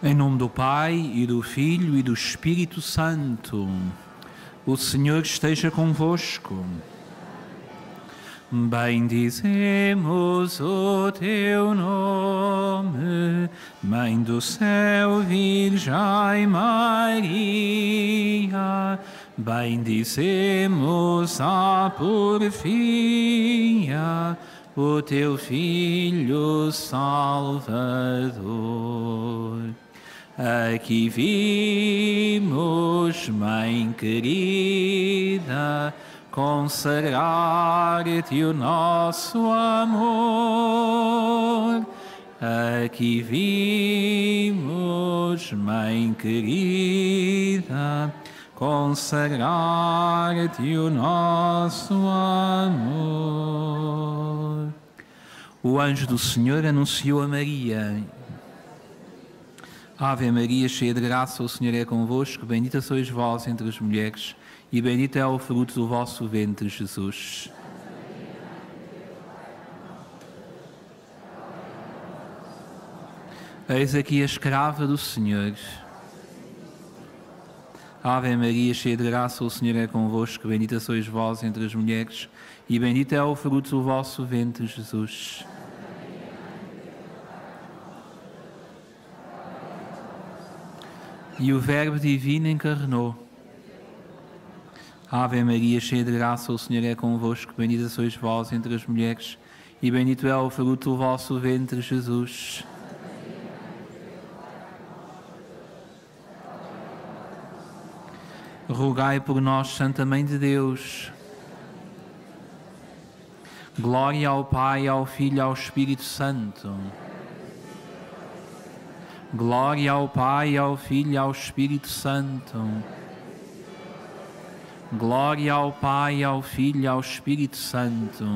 Em nome do Pai, e do Filho, e do Espírito Santo. O Senhor esteja convosco. Bendizemos o teu nome, Mãe do céu, Virgem Maria. Bendizemos a porfia, o teu Filho Salvador. Aqui vimos, Mãe querida, consagrar-te o nosso amor. Aqui vimos, Mãe querida, consagrar-te o nosso amor. O anjo do Senhor anunciou a Maria: Ave Maria, cheia de graça, o Senhor é convosco, bendita sois vós entre as mulheres, e bendito é o fruto do vosso ventre, Jesus. Eis aqui a escrava do Senhor. Ave Maria, cheia de graça, o Senhor é convosco, bendita sois vós entre as mulheres, e bendito é o fruto do vosso ventre, Jesus. E o Verbo divino encarnou. Ave Maria, cheia de graça, o Senhor é convosco, bendita sois vós entre as mulheres, e bendito é o fruto do vosso ventre, Jesus. Rogai por nós, Santa Mãe de Deus. Glória ao Pai, ao Filho e ao Espírito Santo. Glória ao Pai, ao Filho e ao Espírito Santo. Glória ao Pai, ao Filho e ao Espírito Santo.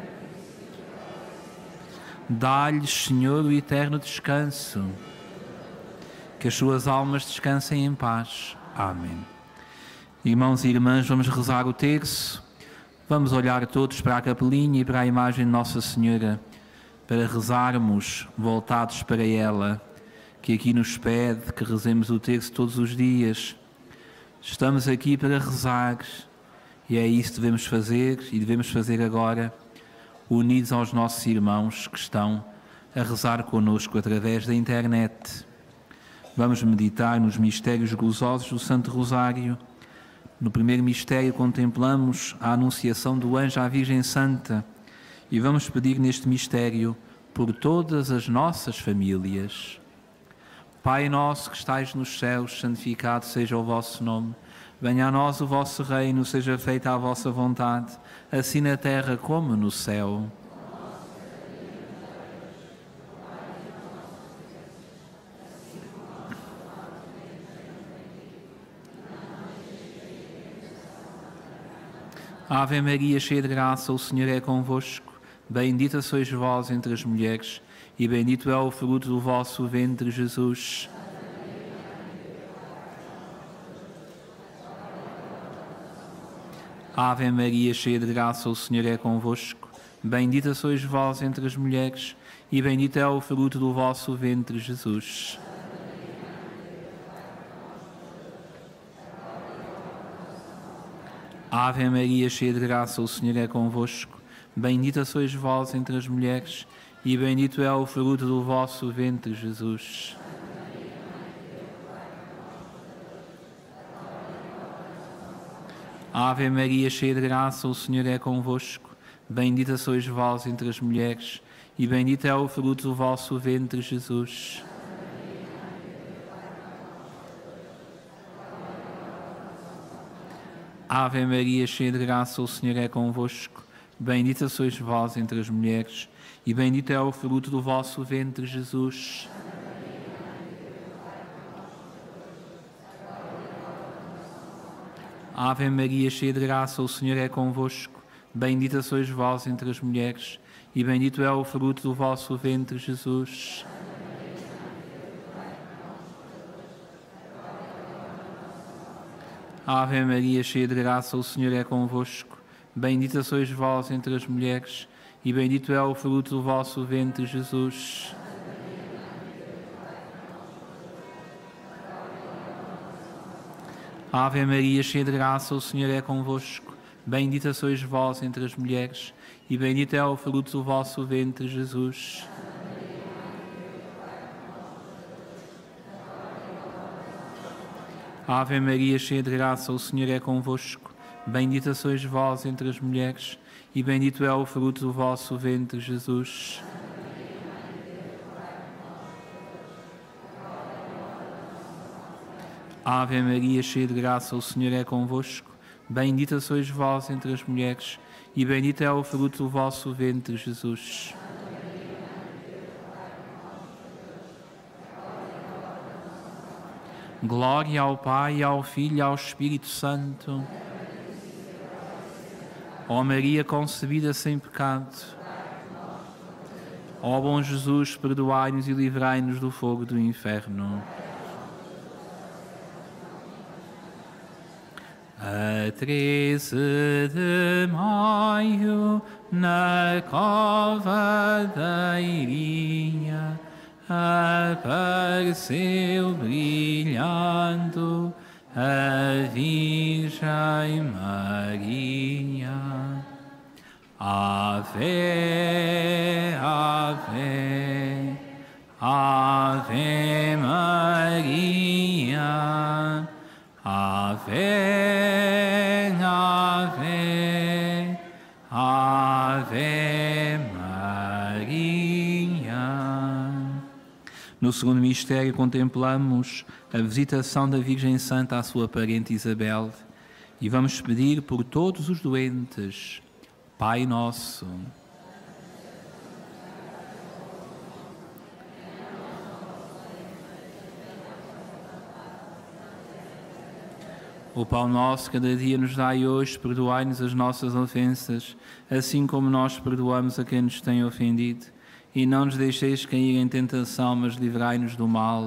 Dá-lhes, Senhor, o eterno descanso. Que as suas almas descansem em paz. Amém. Irmãos e irmãs, vamos rezar o terço. Vamos olhar todos para a capelinha e para a imagem de Nossa Senhora, para rezarmos voltados para ela, que aqui nos pede que rezemos o terço todos os dias. Estamos aqui para rezar e é isso que devemos fazer e devemos fazer agora, unidos aos nossos irmãos que estão a rezar connosco através da internet. Vamos meditar nos mistérios gozosos do Santo Rosário. No primeiro mistério contemplamos a anunciação do anjo à Virgem Santa e vamos pedir neste mistério por todas as nossas famílias. Pai nosso que estais nos céus, santificado seja o vosso nome. Venha a nós o vosso reino, seja feita a vossa vontade, assim na terra como no céu. Ave Maria, cheia de graça, o Senhor é convosco. Bendita sois vós entre as mulheres, e bendito é o fruto do vosso ventre, Jesus. Ave Maria, cheia de graça, o Senhor é convosco. Bendita sois vós entre as mulheres, e bendito é o fruto do vosso ventre, Jesus. Ave Maria, cheia de graça, o Senhor é convosco. Bendita sois vós entre as mulheres, e bendito é o fruto do vosso ventre, Jesus. Ave Maria, cheia de graça, o Senhor é convosco. Bendita sois vós entre as mulheres, e bendito é o fruto do vosso ventre, Jesus. Ave Maria, cheia de graça, o Senhor é convosco. Bendita sois vós entre as mulheres, e bendito é o fruto do vosso ventre, Jesus. Ave Maria, cheia de graça, o Senhor é convosco. Bendita sois vós entre as mulheres, e bendito é o fruto do vosso ventre, Jesus. Ave Maria, cheia de graça, o Senhor é convosco. Bendita sois vós entre as mulheres, e bendito é o fruto do vosso ventre, Jesus. Ave Maria, cheia de graça, o Senhor é convosco. Bendita sois vós entre as mulheres, e bendito é o fruto do vosso ventre, Jesus. Ave Maria, cheia de graça, o Senhor é convosco. Bendita sois vós entre as mulheres, e bendito é o fruto do vosso ventre, Jesus. Ave Maria, cheia de graça, o Senhor é convosco. Bendita sois vós entre as mulheres, e bendito é o fruto do vosso ventre, Jesus. Glória ao Pai, ao Filho e ao Espírito Santo. Ó Maria concebida sem pecado, ó bom Jesus, perdoai-nos e livrai-nos do fogo do inferno. A 13 de maio, na cova da Irinha, apareceu brilhando a Virgem Maria. Ave, ave, ave Maria. Ave, ave, ave Maria. No segundo mistério contemplamos a visitação da Virgem Santa à sua parente Isabel e vamos pedir por todos os doentes. Pai nosso, o pão nosso cada dia nos dai hoje, perdoai-nos as nossas ofensas, assim como nós perdoamos a quem nos tem ofendido. E não nos deixeis cair em tentação, mas livrai-nos do mal.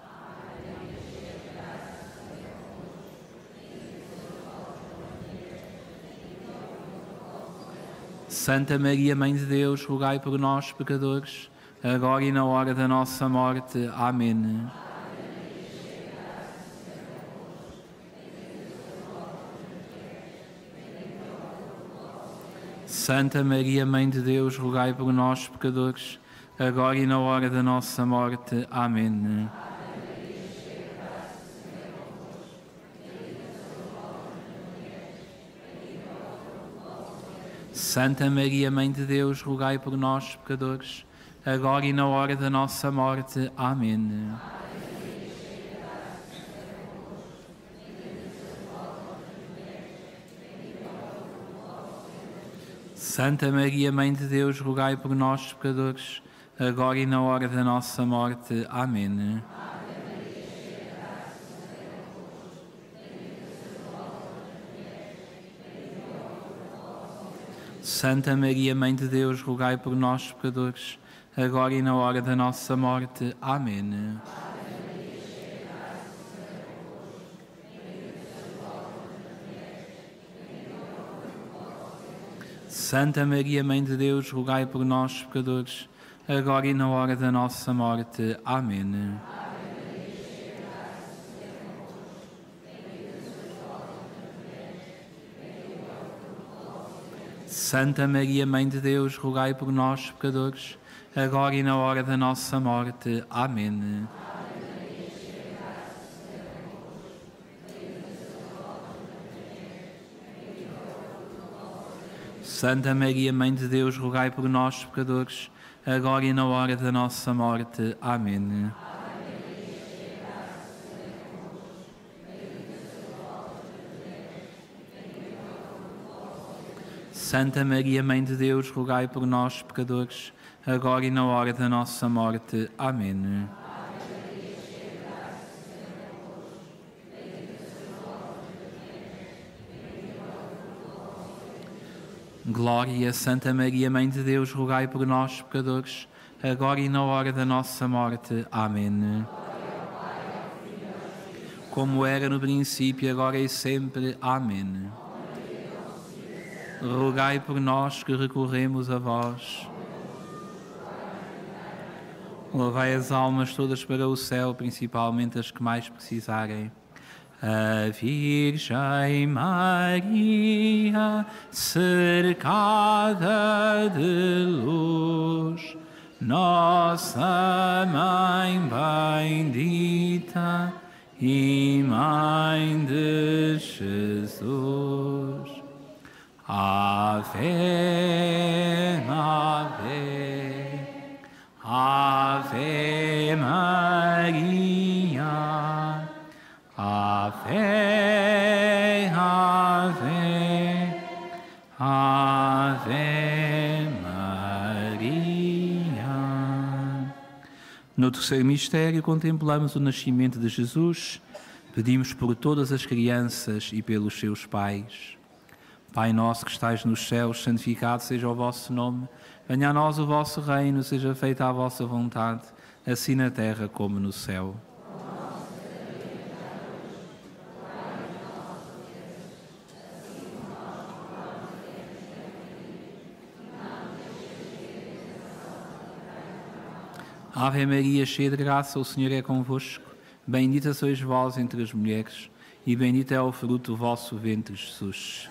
Santa Maria, Mãe de Deus, rogai por nós, pecadores, agora e na hora da nossa morte. Amém. Santa Maria, Mãe de Deus, rogai por nós, pecadores, agora e na hora da nossa morte. Amém. Santa Maria, Mãe de Deus, rogai por nós, pecadores, agora e na hora da nossa morte. Amém. Santa Maria, Mãe de Deus, rogai por nós, pecadores, agora e na hora da nossa morte. Amém. Santa Maria, Mãe de Deus, rogai por nós, pecadores, agora e na hora da nossa morte. Amém. Santa Maria, Mãe de Deus, rogai por nós, pecadores, agora e na hora da nossa morte. Amém. Santa Maria, Mãe de Deus, rogai por nós, pecadores, agora e na hora da nossa morte. Amém. Santa Maria, Mãe de Deus, rogai por nós, pecadores, agora e na hora da nossa morte. Amém. Santa Maria, Mãe de Deus, rogai por nós, pecadores, agora e na hora da nossa morte. Amém. Glória, Santa Maria, Mãe de Deus, rogai por nós, pecadores, agora e na hora da nossa morte. Amém. Como era no princípio, agora e sempre. Amém. Rogai por nós que recorremos a vós. Levai as almas todas para o céu, principalmente as que mais precisarem. A Virgem Maria, cercada de luz, nossa Mãe bendita e Mãe de Jesus. Ave, Ave, Ave Maria, Ave, Ave, Ave Maria. No terceiro mistério contemplamos o nascimento de Jesus. Pedimos por todas as crianças e pelos seus pais. Pai nosso que estais nos céus, santificado seja o vosso nome. Venha a nós o vosso reino, seja feita a vossa vontade, assim na terra como no céu. Ave Maria, cheia de graça, o Senhor é convosco. Bendita sois vós entre as mulheres, e bendito é o fruto do vosso ventre, Jesus.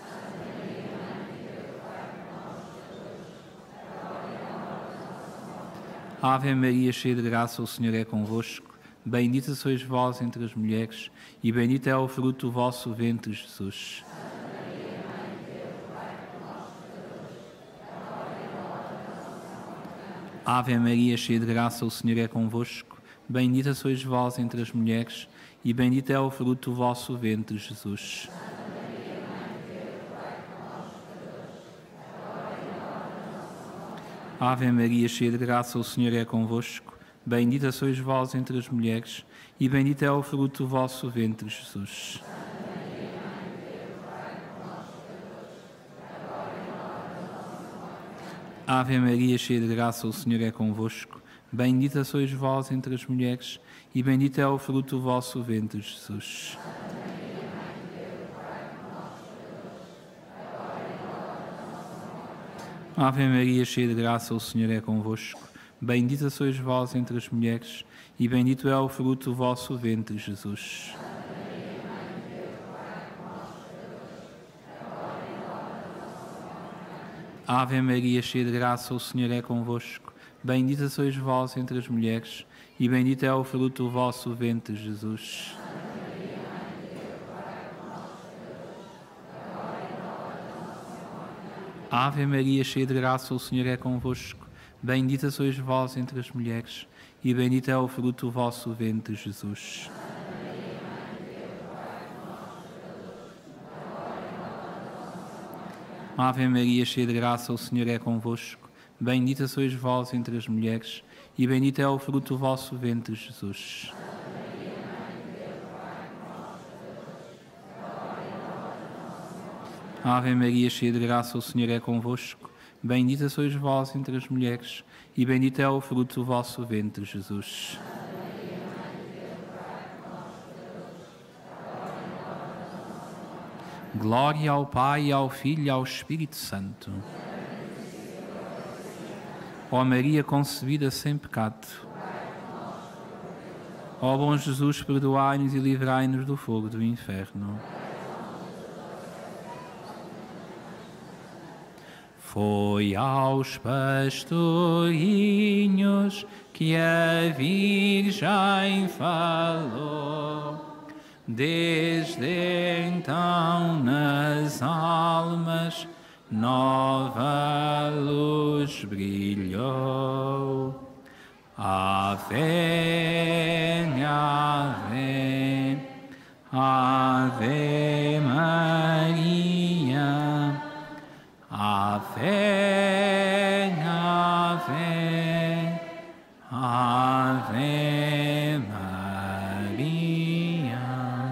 Ave Maria, cheia de graça, o Senhor é convosco. Bendita sois vós entre as mulheres, e bendito é o fruto do vosso ventre, Jesus. Ave Maria, cheia de graça, o Senhor é convosco. Bendita sois vós entre as mulheres, e bendito é o fruto do vosso ventre, Jesus. Ave Maria, cheia de graça, o Senhor é convosco. Bendita sois vós entre as mulheres, e bendito é o fruto do vosso ventre, Jesus. Ave Maria, cheia de graça, o Senhor é convosco. Bendita sois vós entre as mulheres, e bendito é o fruto do vosso ventre, Jesus. Ave Maria, cheia de graça, o Senhor é convosco. Bendita sois vós entre as mulheres, e bendito é o fruto do vosso ventre, Jesus. Ave Maria, cheia de graça, o Senhor é convosco. Bendita sois vós entre as mulheres, e bendito é o fruto do vosso ventre, Jesus. Ave Maria, cheia de graça, o Senhor é convosco. Bendita sois vós entre as mulheres, e bendito é o fruto do vosso ventre, Jesus. Ave Maria, cheia de graça, o Senhor é convosco. Bendita sois vós entre as mulheres, e bendito é o fruto do vosso ventre, Jesus. Ave Maria, cheia de graça, o Senhor é convosco. Bendita sois vós entre as mulheres, e bendito é o fruto do vosso ventre, Jesus. Glória ao Pai, ao Filho e ao Espírito Santo. Ó Maria concebida sem pecado. Ó bom Jesus, perdoai-nos e livrai-nos do fogo do inferno. Foi aos pastorinhos que a Virgem falou. Desde então nas almas nova luz brilhou. Ave, Ave, Ave Maria. Ave, Ave, Ave Maria.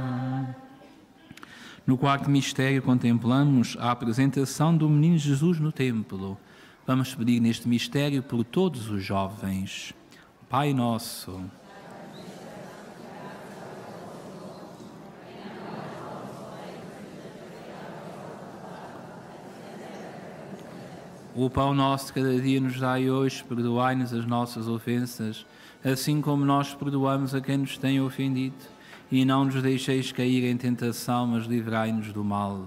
No quarto mistério contemplamos a apresentação do menino Jesus no templo. Vamos pedir neste mistério por todos os jovens. Pai nosso, o pão nosso de cada dia nos dai hoje, perdoai-nos as nossas ofensas, assim como nós perdoamos a quem nos tem ofendido. e não nos deixeis cair em tentação, mas livrai-nos do mal.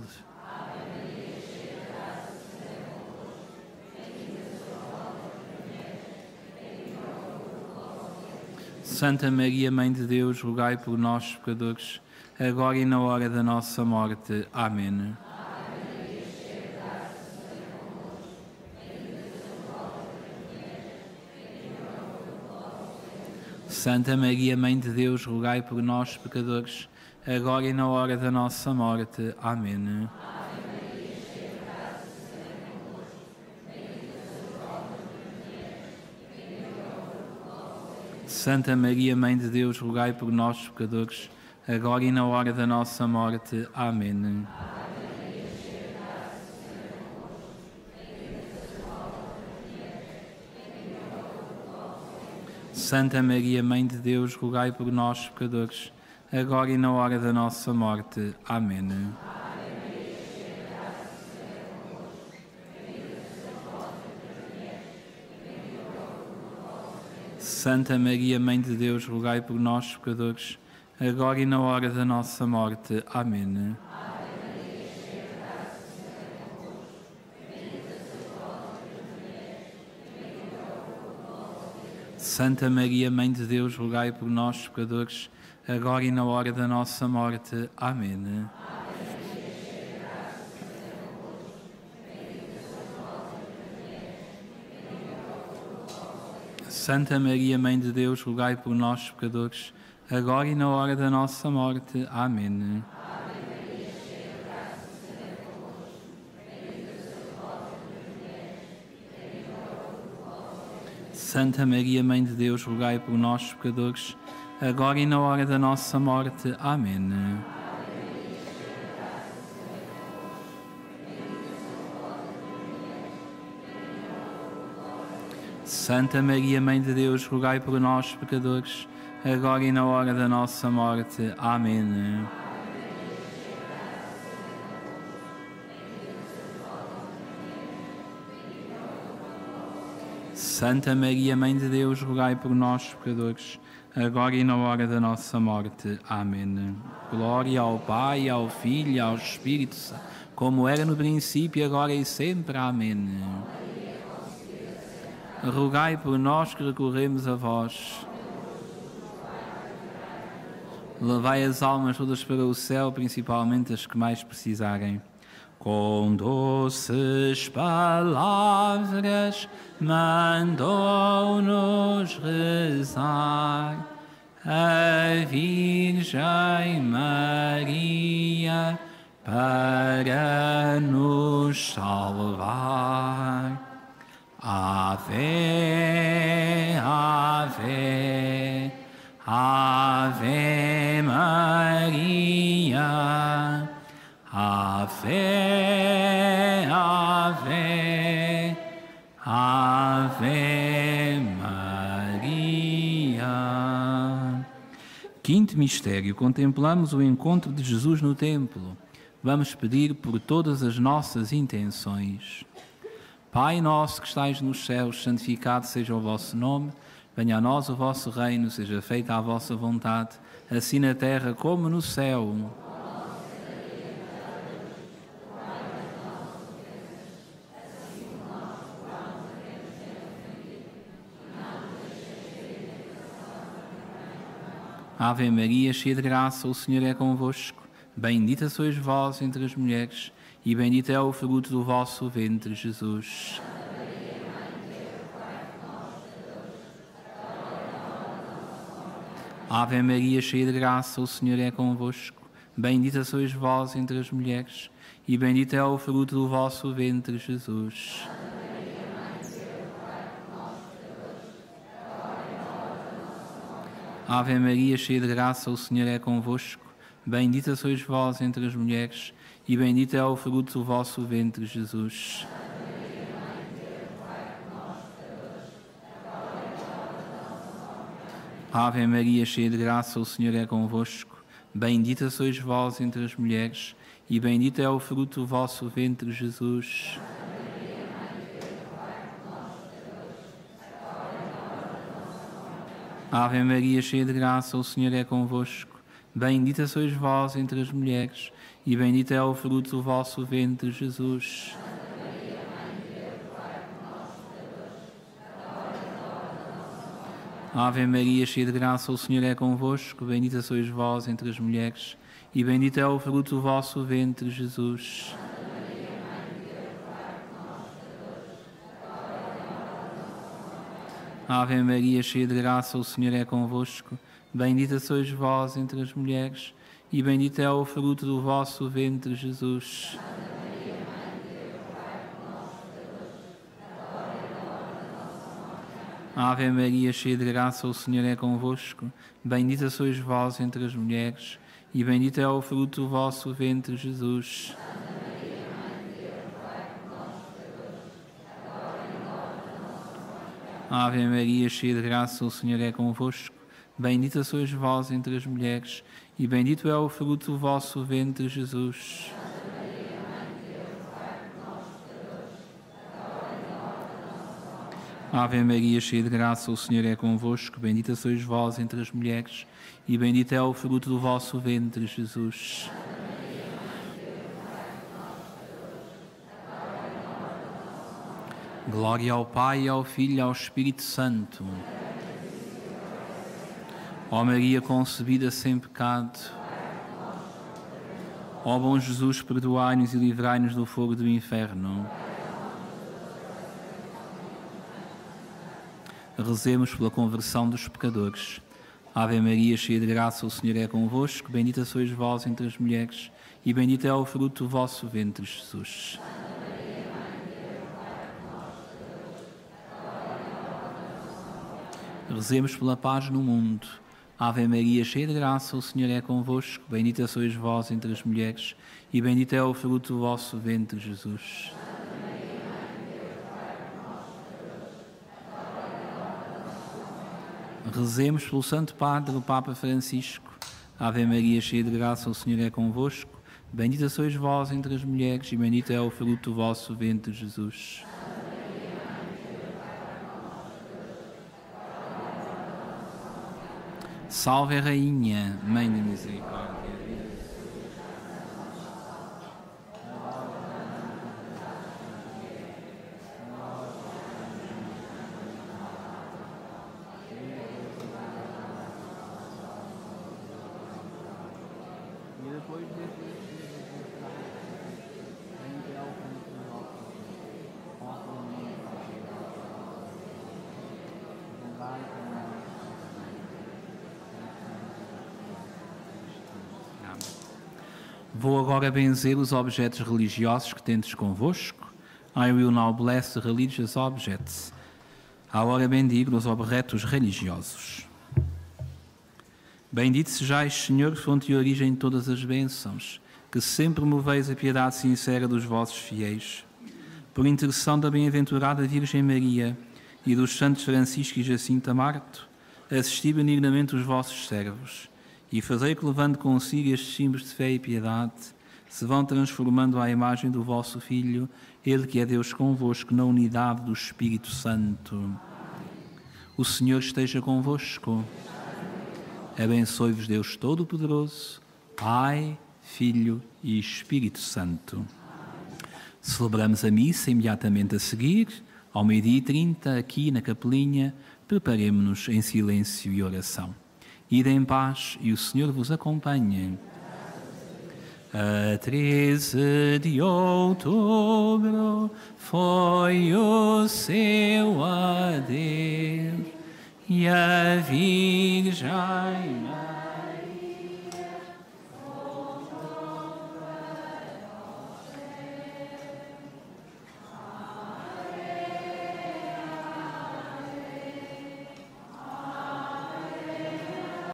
Santa Maria, Mãe de Deus, rogai por nós, pecadores, agora e na hora da nossa morte. Amém. Santa Maria, Mãe de Deus, rogai por nós, pecadores, agora e na hora da nossa morte. Amém. Santa Maria, Mãe de Deus, rogai por nós, pecadores, agora e na hora da nossa morte. Amém. Santa Maria, Mãe de Deus, rogai por nós, pecadores, agora e na hora da nossa morte. Amém. Santa Maria, Mãe de Deus, rogai por nós, pecadores, agora e na hora da nossa morte. Amém. Santa Maria, Mãe de Deus, rogai por nós, pecadores, agora e na hora da nossa morte. Amém. Santa Maria, Mãe de Deus, rogai por nós, pecadores, agora e na hora da nossa morte. Amém. Santa Maria, Mãe de Deus, rogai por nós, pecadores, agora e na hora da nossa morte. Amém. Santa Maria, Mãe de Deus, rogai por nós, pecadores, agora e na hora da nossa morte. Amém. Santa Maria, Mãe de Deus, rogai por nós, pecadores, agora e na hora da nossa morte. Amém. Glória ao Pai, ao Filho e ao Espírito Santo, como era no princípio, agora e sempre. Amém. Rogai por nós que recorremos a vós. Levai as almas todas para o céu, principalmente as que mais precisarem. Com doces palavras mandou-nos rezar a Virgem Maria para nos salvar. Ave, Ave, Ave Maria. Ave, Ave, Ave Maria. Quinto mistério, contemplamos o encontro de Jesus no templo. Vamos pedir por todas as nossas intenções. Pai nosso que estais nos céus, santificado seja o vosso nome. Venha a nós o vosso reino, seja feita a vossa vontade, assim na terra como no céu. Ave Maria, cheia de graça, o Senhor é convosco. Bendita sois vós entre as mulheres, e bendito é o fruto do vosso ventre, Jesus. Ave Maria, cheia de graça, o Senhor é convosco. Bendita sois vós entre as mulheres, e bendito é o fruto do vosso ventre, Jesus. Ave Maria, cheia de graça, o Senhor é convosco. Bendita sois vós entre as mulheres, e bendito é o fruto do vosso ventre, Jesus. Ave Maria, cheia de graça, o Senhor é convosco. Bendita sois vós entre as mulheres, e bendito é o fruto do vosso ventre, Jesus. Ave Maria, cheia de graça, o Senhor é convosco. Bendita sois vós entre as mulheres, e bendito é o fruto do vosso ventre, Jesus. Ave Maria, cheia de graça, o Senhor é convosco. Bendita sois vós entre as mulheres, e bendito é o fruto do vosso ventre, Jesus. Ave Maria, cheia de graça, o Senhor é convosco. Bendita sois vós entre as mulheres, e bendito é o fruto do vosso ventre, Jesus. Ave Maria, cheia de graça, o Senhor é convosco. Bendita sois vós entre as mulheres, e bendito é o fruto do vosso ventre, Jesus. Ave Maria, cheia de graça, o Senhor é convosco. Bendita sois vós entre as mulheres, e bendito é o fruto do vosso ventre, Jesus. Ave Maria, cheia de graça, o Senhor é convosco. Bendita sois vós entre as mulheres, e bendito é o fruto do vosso ventre, Jesus. Glória ao Pai, ao Filho e ao Espírito Santo. Ó Maria concebida sem pecado, ó bom Jesus, perdoai-nos e livrai-nos do fogo do inferno. Rezemos pela conversão dos pecadores. Ave Maria, cheia de graça, o Senhor é convosco. Bendita sois vós entre as mulheres, e bendito é o fruto do vosso ventre, Jesus. Rezemos pela paz no mundo. Ave Maria, cheia de graça, o Senhor é convosco. Bendita sois vós entre as mulheres, e bendito é o fruto do vosso ventre, Jesus. Rezemos pelo Santo Padre, o Papa Francisco. Ave Maria, cheia de graça, o Senhor é convosco. Bendita sois vós entre as mulheres, e bendito é o fruto do vosso ventre, Jesus. Salve a Rainha, Mãe da Misericórdia. Vou agora benzer os objetos religiosos que tendes convosco. I will now bless the religious objects. Agora bendigo os objetos religiosos. Bendito sejais, Senhor, fonte e origem de todas as bênçãos, que sempre moveis a piedade sincera dos vossos fiéis. Por intercessão da bem-aventurada Virgem Maria e dos santos Francisco e Jacinta Marto, assisti benignamente os vossos servos e fazei que, levando consigo estes símbolos de fé e piedade, se vão transformando à imagem do vosso Filho, Ele que é Deus convosco, na unidade do Espírito Santo. O Senhor esteja convosco. Abençoe-vos Deus Todo-Poderoso, Pai, Filho e Espírito Santo. Celebramos a missa imediatamente a seguir, ao 12h30, aqui na capelinha. Preparemo-nos em silêncio e oração. Ide em paz e o Senhor vos acompanhe. A 13 de outubro foi o seu adeus, e a Virgem